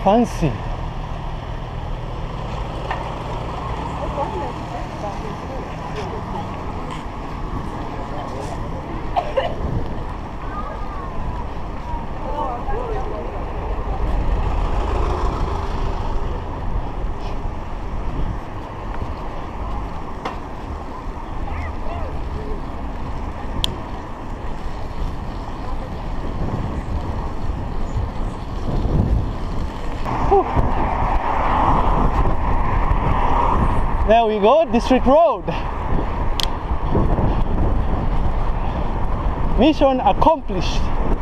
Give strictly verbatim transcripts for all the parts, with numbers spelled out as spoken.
Fancy. There we go, District Road. Mission accomplished.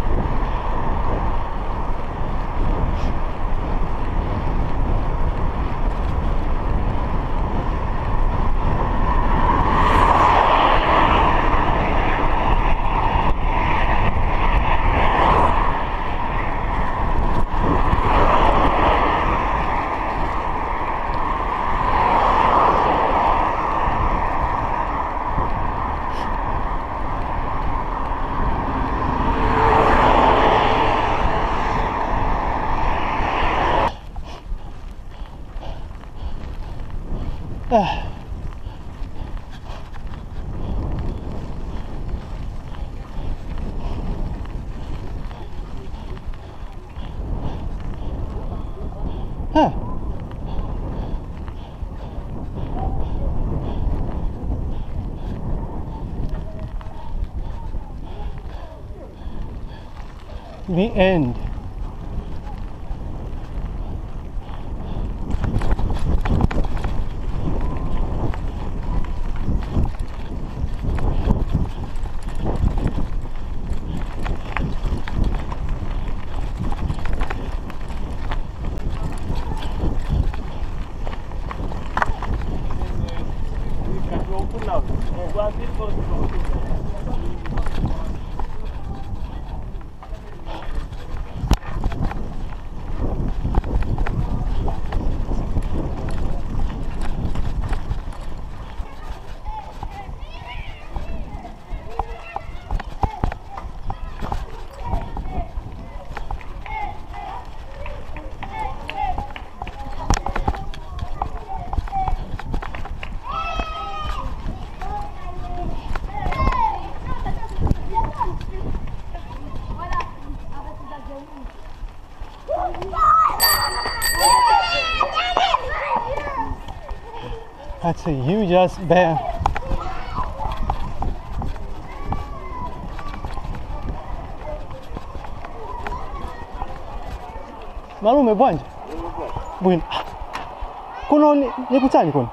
Ah. Huh. The end. That's a huge ass bear. Malume bwanje? Bwino. Kuno ni kutani kuno?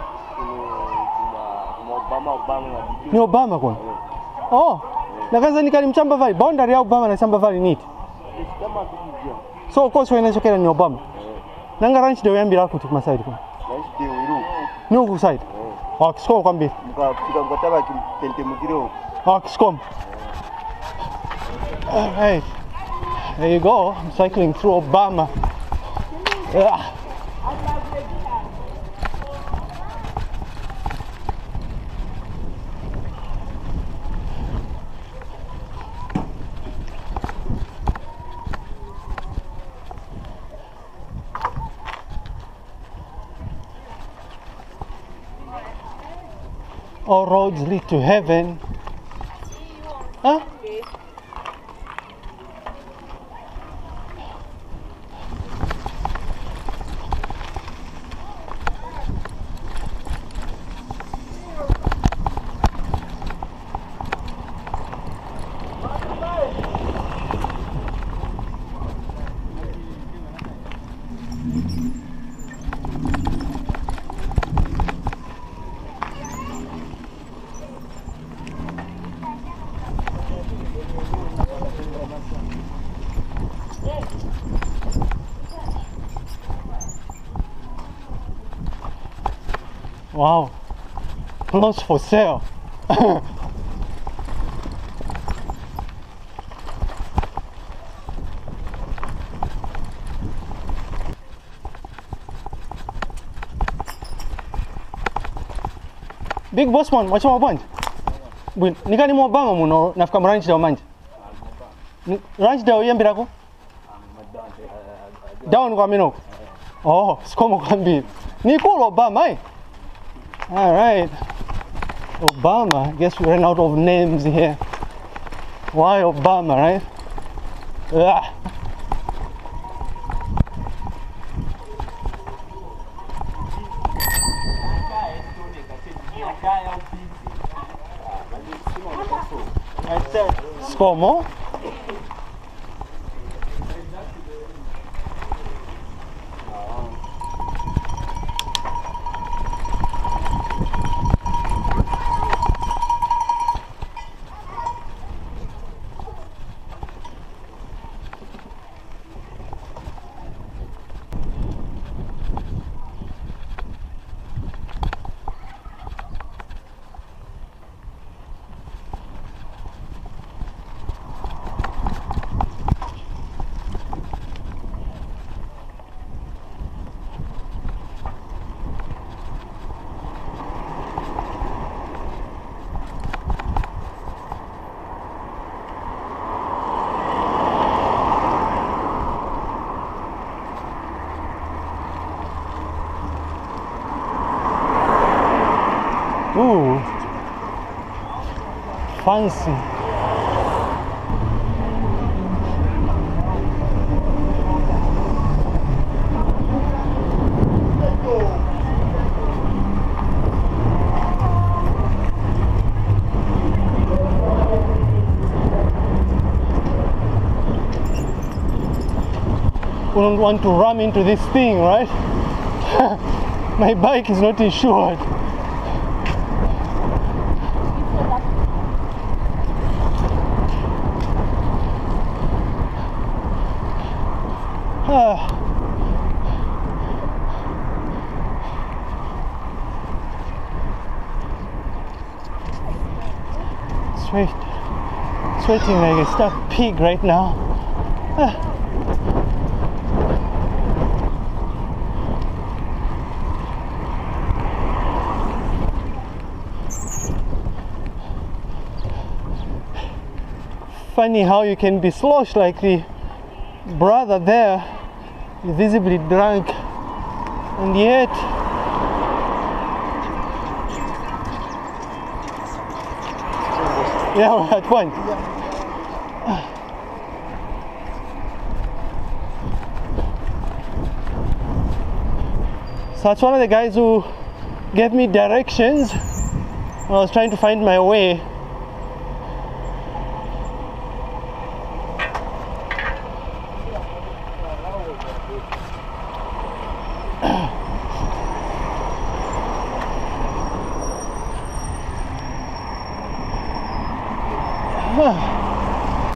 Obama Obama. Ni Obama kuno? Oh. Nakaza nikali Chamba Valley. Boundary ya Obama na Chamba Valley niti. So of course when chokera ni Obama. Nanga Ranchdale yambira kuti kuma side kuno. Ranchdale iru. Ni uku side. Oh, kisiko kwambiri. Mukafika mkataba kitente mugiro. Oh, kisiko. Hey. There you go. I'm cycling through Obama. Yeah. All roads lead to heaven. Huh? Wow, plots for sale. Big boss man, wacha mabanja. Bwin, nikani mu Obama muno nafika mu Ranchdale manje. Ranchdale yembirako? Down kwamino. Oh, sikomo kwambiri. Nikulu Obama, eh? All right. Obama. I guess we ran out of names here. Why Obama, right? Ugh. Sikomo. Ooh, fancy. We don't want to ram into this thing, right? My bike is not insured. Ah. Sweat, sweating like a stuck pig right now. Ah. Funny how you can be sloshed like the brother there, visibly drunk, and yet yeah, we're at one. So that's one of the guys who gave me directions when I was trying to find my way. Huh.